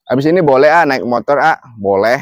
Habis ini boleh naik motor boleh.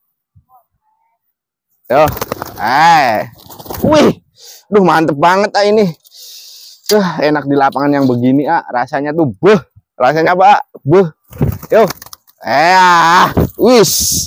Yo, wih, duh mantep banget ini. Enak di lapangan yang begini rasanya tuh rasanya apa? Yo, wis.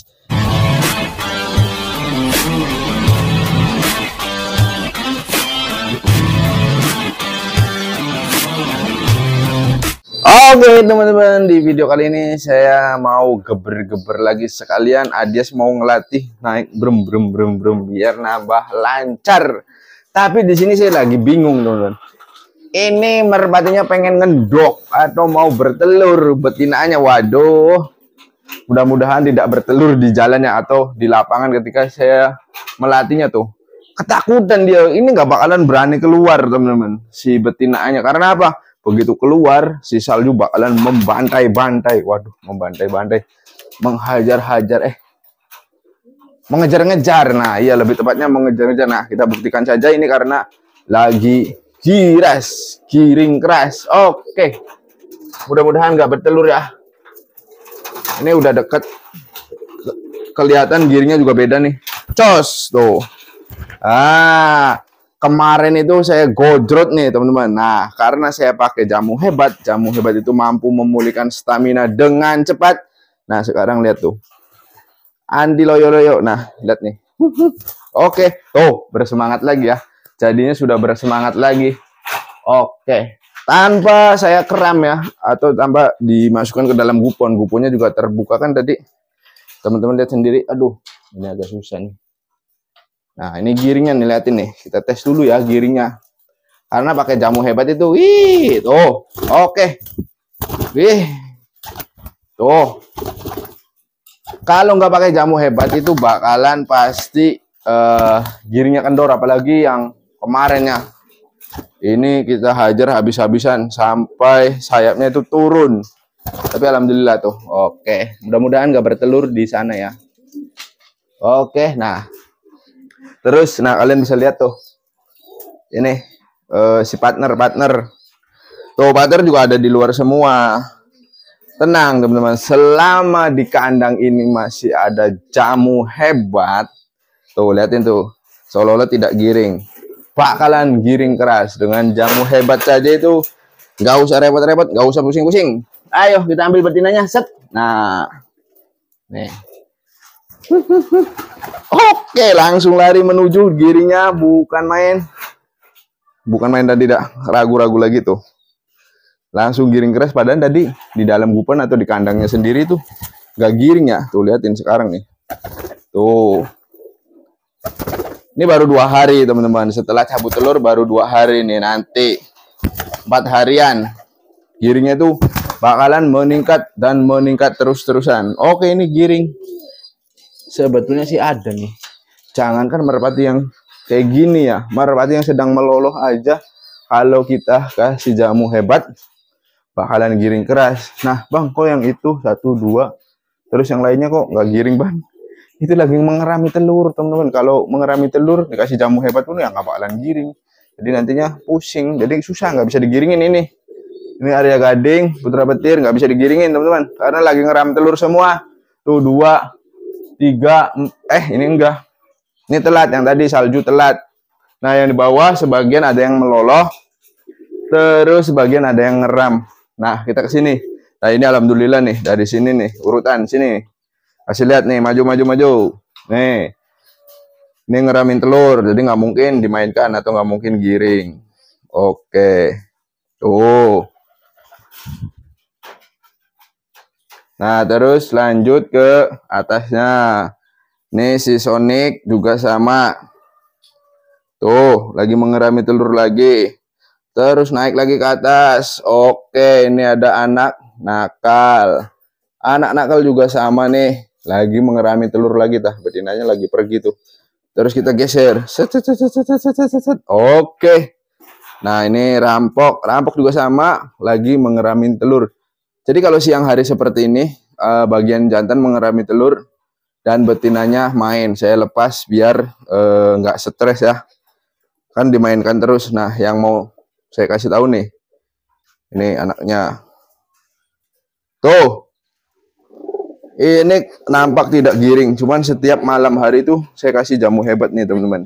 Oke teman-teman, di video kali ini saya mau geber-geber lagi sekalian. Adias mau ngelatih naik brem biar nambah lancar. Tapi di sini saya lagi bingung teman-teman. Ini merpatinya pengen ngendok atau mau bertelur betinanya. Waduh, mudah-mudahan tidak bertelur di jalannya atau di lapangan ketika saya melatihnya tuh. Ketakutan dia, ini nggak bakalan berani keluar teman-teman si betinanya. Karena apa? Begitu keluar, si salju bakalan membantai-bantai. Waduh, membantai-bantai. Menghajar-hajar. Mengejar-ngejar. Nah, iya lebih tepatnya mengejar-ngejar. Nah, kita buktikan saja ini karena lagi giring keras. Oke. Mudah-mudahan nggak bertelur ya. Ini udah deket. Kelihatan giringnya juga beda nih. Cos, tuh. Kemarin itu saya gojrot nih teman-teman. Nah, karena saya pakai jamu hebat itu mampu memulihkan stamina dengan cepat. Nah, sekarang lihat tuh. Andi loyo-loyo. Nah, lihat nih. Oke, tuh bersemangat lagi ya. Jadinya sudah bersemangat lagi. Oke. Tanpa saya keram ya, atau tanpa dimasukkan ke dalam gupon. Guponnya juga terbuka kan tadi. Teman-teman lihat sendiri. Aduh, ini agak susah nih. Nah, ini giringnya nih, liatin nih. Kita tes dulu ya giringnya. Karena pakai jamu hebat itu. Wih, tuh. Oke. Wih. Tuh. Kalau nggak pakai jamu hebat itu bakalan pasti giringnya kendor. Apalagi yang kemarinnya. Ini kita hajar habis-habisan sampai sayapnya itu turun. Tapi alhamdulillah tuh. Oke. Mudah-mudahan nggak bertelur di sana ya. Oke, nah. Terus, nah kalian bisa lihat tuh, ini si partner tuh, partner juga ada di luar semua. Tenang teman-teman, selama di kandang ini masih ada jamu hebat. Tuh liatin tuh, seolah-olah tidak giring, bakalan giring keras. Dengan jamu hebat saja itu nggak usah repot-repot, nggak usah pusing-pusing. Ayo kita ambil betinanya, set. Nah, nih. Oke, langsung lari menuju giringnya, bukan main tadi, tidak ragu-ragu lagi tuh. Langsung giring keras, padahal tadi di dalam gupon atau di kandangnya sendiri tuh gak giring ya. Tuh liatin sekarang nih. Tuh. Ini baru 2 hari teman-teman. Setelah cabut telur baru 2 hari nih, nanti 4 harian. Giringnya tuh bakalan meningkat dan meningkat terus-terusan. Oke, ini giring. Sebetulnya sih ada nih. Jangankan merpati yang kayak gini ya, merpati yang sedang meloloh aja, kalau kita kasih jamu hebat bakalan giring keras. Nah bang, kok yang itu 1, 2 terus yang lainnya kok nggak giring bang? Itu lagi mengerami telur teman-teman. Kalau mengerami telur dikasih jamu hebat pun ya nggak bakalan giring. Jadi nantinya pusing, jadi susah, nggak bisa digiringin ini. Ini area gading, putra petir nggak bisa digiringin teman-teman, karena lagi ngeram telur semua. Tuh 2, 3, ini enggak. Ini telat, yang tadi salju telat. Nah, yang di bawah sebagian ada yang meloloh, terus sebagian ada yang ngeram. Nah, kita ke sini. Nah, ini alhamdulillah nih, dari sini nih, urutan sini. Kasih lihat nih, maju. Nih. Ini ngeramin telur, jadi nggak mungkin dimainkan atau nggak mungkin giring. Oke. Tuh. Nah, terus lanjut ke atasnya. Nih si Sonic juga sama. Tuh, lagi mengerami telur lagi. Terus naik lagi ke atas. Oke, ini ada anak nakal. Anak nakal juga sama nih. Lagi mengerami telur lagi, betinanya lagi pergi tuh. Terus kita geser. Oke. Nah, ini rampok. Rampok juga sama, lagi mengerami telur. Jadi kalau siang hari seperti ini, bagian jantan mengerami telur dan betinanya main. Saya lepas biar nggak stres ya. Kan dimainkan terus. Nah, yang mau saya kasih tahu nih, ini anaknya. Tuh. Ini nampak tidak giring, cuman setiap malam hari itu saya kasih jamu hebat nih teman-teman.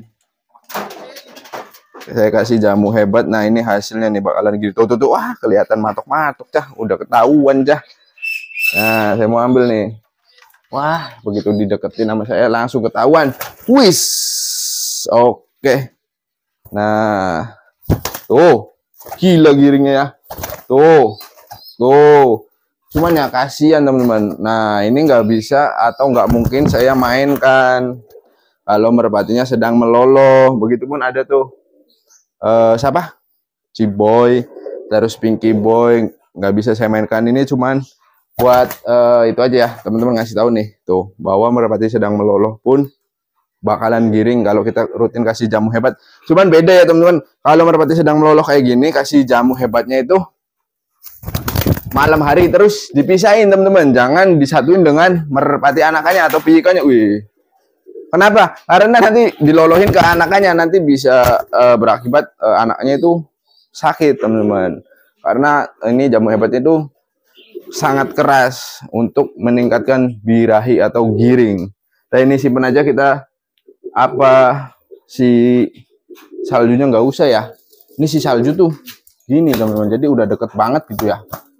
Saya kasih jamu hebat. Nah ini hasilnya nih bakalan gitu. Tuh. Wah kelihatan matok-matok cah. Udah ketahuan cah. Nah saya mau ambil nih. Wah begitu dideketin sama saya langsung ketahuan. Wis. Oke. Nah. Tuh. Gila giringnya ya. Tuh. Cuman ya kasihan teman-teman. Nah ini nggak bisa atau nggak mungkin saya mainkan kalau merpatinya sedang meloloh. Begitupun ada tuh siapa? Ciboy, terus Pinky Boy. Nggak bisa saya mainkan. Ini cuman buat itu aja ya teman-teman, ngasih tahu nih tuh bahwa merpati sedang meloloh pun bakalan giring kalau kita rutin kasih jamu hebat. Cuman beda ya teman-teman. Kalau merpati sedang meloloh kayak gini, kasih jamu hebatnya itu malam hari terus dipisahin teman-teman, jangan disatuin dengan merpati anakannya atau pijikannya. Wih, kenapa? Karena nanti dilolohin ke anakannya, nanti bisa berakibat anaknya itu sakit teman-teman. Karena ini jamu hebatnya itu sangat keras untuk meningkatkan birahi atau giring. Nah ini simpen aja kita, apa si saljunya nggak usah ya. Ini si salju tuh gini teman-teman, jadi udah deket banget gitu ya.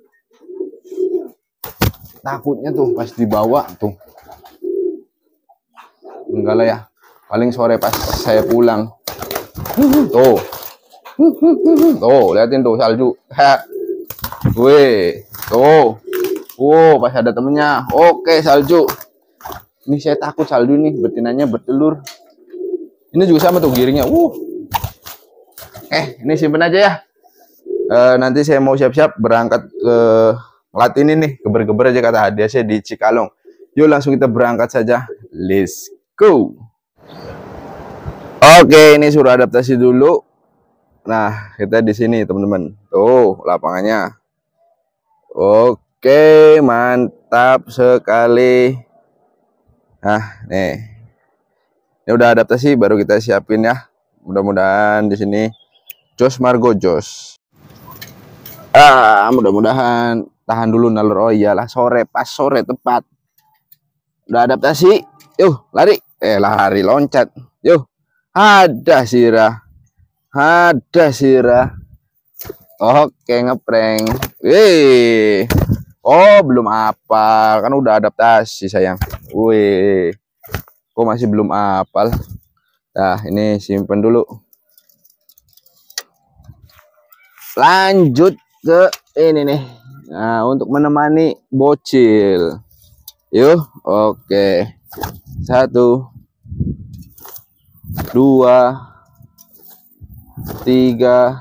Takutnya tuh pas dibawa tuh enggak lah ya, paling sore pas saya pulang. Tuh liatin tuh salju. Wih tuh, pas ada temennya. Oke salju, ini saya takut salju nih, betinanya bertelur. Ini juga sama tuh giringnya. Ini simpen aja ya. Nanti saya mau siap-siap berangkat ke Latinin nih, geber-geber aja kata hadiah saya di Cikalong. Yuk langsung kita berangkat saja. Let's go. Oke, ini suruh adaptasi dulu. Nah, kita di sini teman-teman. Tuh lapangannya. Oke, mantap sekali. Nah, nih. Ini udah adaptasi, baru kita siapin ya. Mudah-mudahan di sini jos Margo jos. Mudah-mudahan tahan dulu nalur. Oh iyalah, pas sore tepat. Udah adaptasi. Yuk, lari. Lari loncat. Yuk. Ada sirah. Oke, ngeprank. Oh, belum apal. Kan udah adaptasi, sayang. Wih. Kok masih belum apal? Nah, ini simpen dulu. Lanjut ke ini nih. Nah, untuk menemani bocil. Yuk, oke. 1, 2, 3,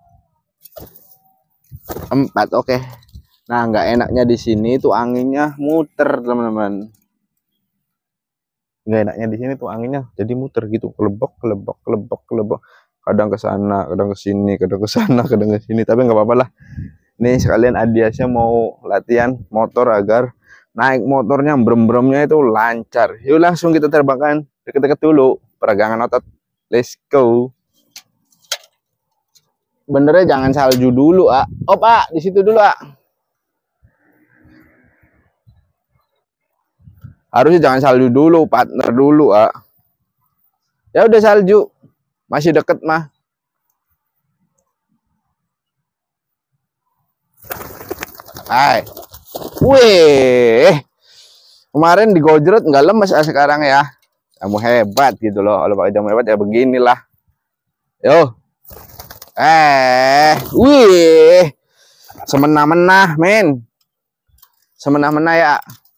4. Oke. Nah, nggak enaknya di sini tuh anginnya muter, teman-teman. Nggak enaknya di sini tuh anginnya jadi muter gitu, kelebok. Kadang ke sana, kadang ke sini, kadang ke sana, kadang ke sini. Tapi nggak apa-apa lah. Nih sekalian Adiasnya mau latihan motor agar naik motornya brem-bremnya itu lancar. Yuk langsung kita terbangkan deket-deket dulu, peregangan otot. Let's go. Benernya jangan salju dulu, Pak, di situ dulu, Harusnya jangan salju dulu, partner dulu, Ya udah salju. Masih deket mah. Hai. Wih. Kemarin digojrot nggak lemes sekarang ya. Kamu hebat gitu loh. Kalau pakai jamu hebat ya beginilah. Yo. Wih. Semena-mena, men. Semena-mena ya.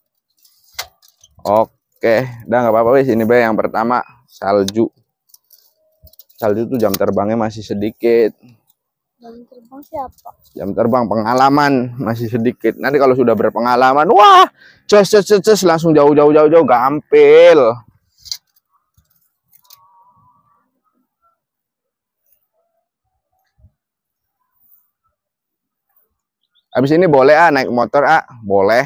Oke, udah nggak apa-apa wis. Ini be yang pertama salju. Salju tuh jam terbangnya masih sedikit. Jam terbang siapa? Jam terbang pengalaman masih sedikit. Nanti kalau sudah berpengalaman, wah, cus langsung jauh gampil. Habis ini boleh naik motor boleh.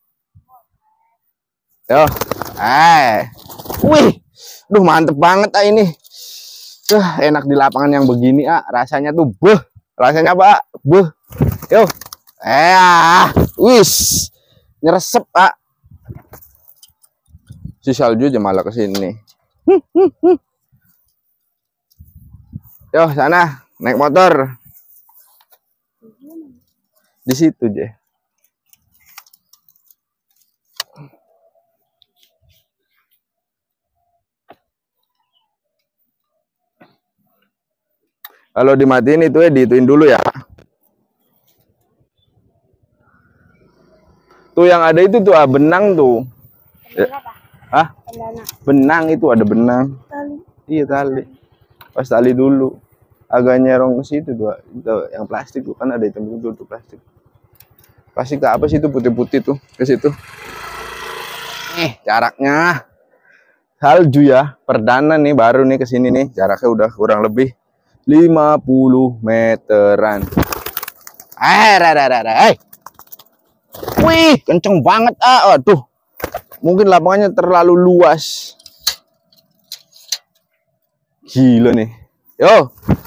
Yo, wih, duh mantep banget ini. Enak di lapangan yang begini rasanya tuh rasanya Yo, wis, nyeresep Si salju aja malah kesini. Yo sana naik motor. Di situ aja. Kalau dimatiin itu ya diituin dulu ya. Tuh yang ada itu tuh benang tuh. Hah? Benang itu ada benang. Tali. Iya tali. Pas tali dulu. Agak nyerong ke situ tuh. Itu yang plastik tuh kan ada hitam dulu tuh plastik. Plastik tak apa sih itu putih-putih tuh ke situ. Jaraknya salju ya. Perdana nih baru nih ke sini nih. Jaraknya udah kurang lebih 50 meteran. Wih, kenceng banget. Aduh. Mungkin lapangannya terlalu luas. Gila nih. Yo.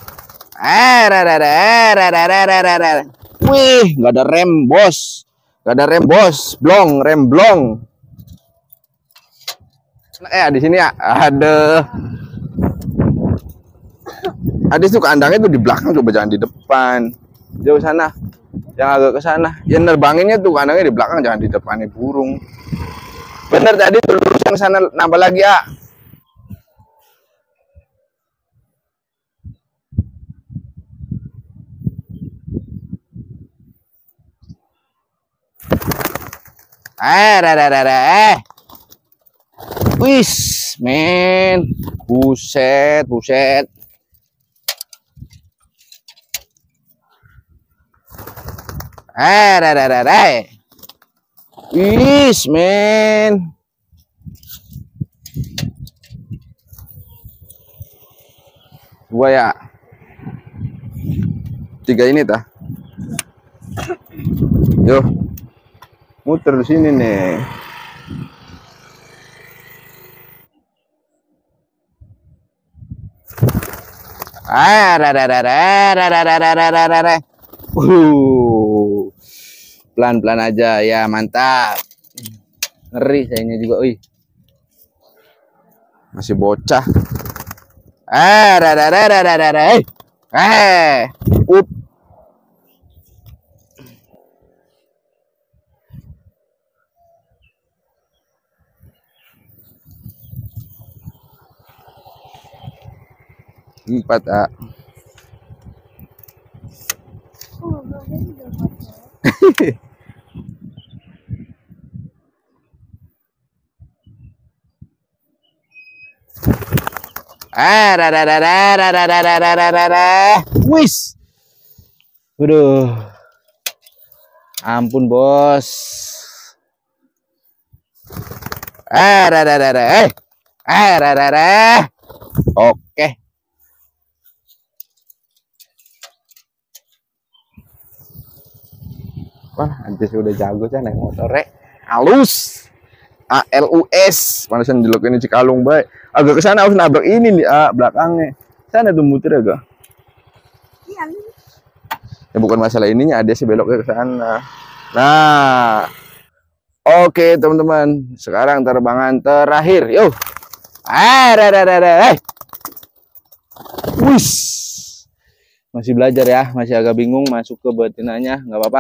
Wih, nggak ada rem, bos. Nggak ada rem, bos. Blong, rem blong. Di sini ya. Ada tuh kandangnya tuh di belakang, coba jangan di depan. Jauh sana. Yang agak ke sana. Ya nerbanginnya tuh kandangnya di belakang, jangan di depannya burung. Bener tadi tuh lurus yang sana, nambah lagi ya. Wis, men. Buset, buset. Wis, men. Dua ya. 3 ini tah. Yo. Muter di sini nih. Pelan-pelan aja ya, mantap. Ngeri sayanya juga, wih. Masih bocah. Up. Empat Wis. Waduh. Ampun, bos. Oke. Wah, anjir udah jago sih naik motor halus. ALUS. Manasan jelok ini Cikalong baik. Agak ke sana harus nabrak ini nih, belakangnya. Sana tuh muter agak. Iya. Ya bukan masalah ininya, ada sih beloknya ke sana. Nah. Oke, teman-teman. Sekarang terbangan terakhir. Yo. Wis. Masih belajar ya, masih agak bingung masuk ke betinanya, nggak apa-apa.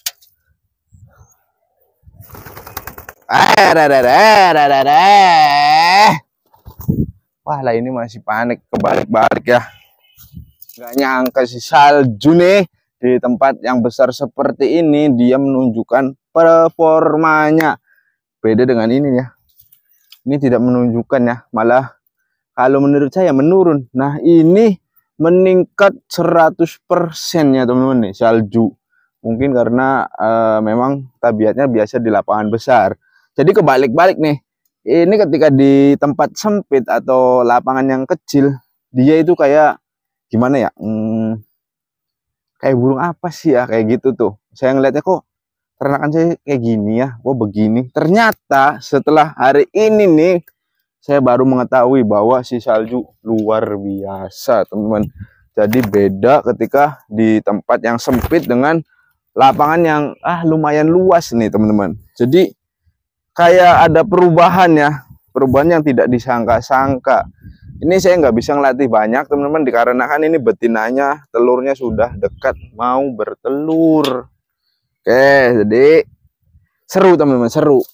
Wah lah ini masih panik kebalik-balik ya. Gak nyangka si salju nih di tempat yang besar seperti ini dia menunjukkan performanya. Beda dengan ini ya. Ini tidak menunjukkan ya, malah kalau menurut saya menurun. Nah ini meningkat 100% ya teman-teman nih salju. Mungkin karena memang tabiatnya biasa di lapangan besar. Jadi kebalik-balik nih. Ini ketika di tempat sempit atau lapangan yang kecil, dia itu kayak gimana ya? Kayak burung apa sih ya? Kayak gitu tuh. Saya ngeliatnya kok ternakan saya kayak gini ya. Kok begini? Ternyata setelah hari ini nih, saya baru mengetahui bahwa si salju luar biasa, teman-teman. Jadi beda ketika di tempat yang sempit dengan lapangan yang lumayan luas nih, teman-teman. Jadi kayak ada perubahan ya, perubahan yang tidak disangka-sangka. Ini saya nggak bisa ngelatih banyak teman-teman, dikarenakan ini betinanya telurnya sudah dekat mau bertelur. Oke, jadi seru teman-teman, seru.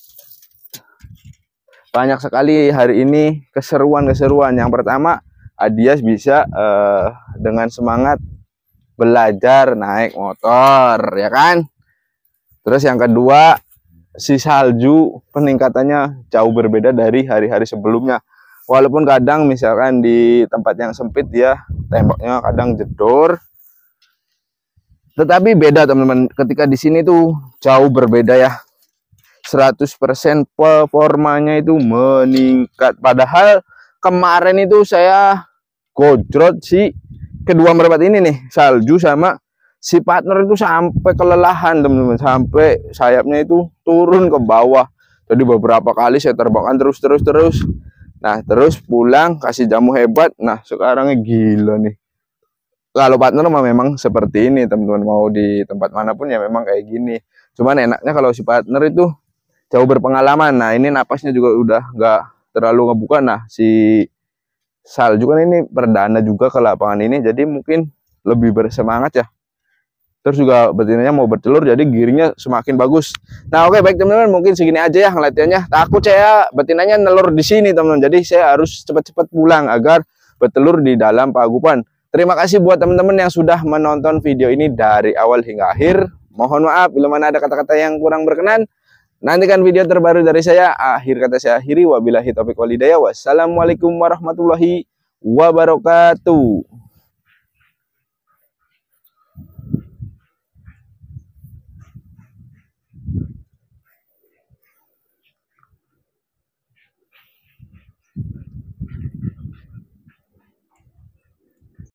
Banyak sekali hari ini keseruan-keseruan. Yang pertama, Adias bisa dengan semangat belajar naik motor, ya kan? Terus yang kedua, si salju peningkatannya jauh berbeda dari hari-hari sebelumnya. Walaupun kadang misalkan di tempat yang sempit ya tembaknya kadang jedor, tetapi beda teman-teman. Ketika di sini tuh jauh berbeda ya. 100% performanya itu meningkat. Padahal kemarin itu saya gojrot si kedua merpat ini nih, salju sama si partner itu sampai kelelahan teman-teman, sampai sayapnya itu turun ke bawah. Jadi beberapa kali saya terbangkan terus. Nah terus pulang kasih jamu hebat. Nah sekarang gila nih. Kalau partner memang seperti ini teman-teman, mau di tempat manapun ya memang kayak gini. Cuman enaknya kalau si partner itu jauh berpengalaman. Nah ini napasnya juga udah nggak terlalu ngebuka. Nah si salju kan ini perdana juga ke lapangan ini, jadi mungkin lebih bersemangat ya. Terus juga betinanya mau bertelur, jadi giringnya semakin bagus. Nah oke, baik teman-teman, mungkin segini aja ya latihannya. Takut saya betinanya nelur di sini teman-teman, jadi saya harus cepat-cepat pulang agar bertelur di dalam pagupan. Terima kasih buat teman-teman yang sudah menonton video ini dari awal hingga akhir. Mohon maaf bila mana ada kata-kata yang kurang berkenan. Nantikan video terbaru dari saya. Akhir kata saya akhiri. Wabillahi taufiq walhidayah. Wassalamualaikum warahmatullahi wabarakatuh.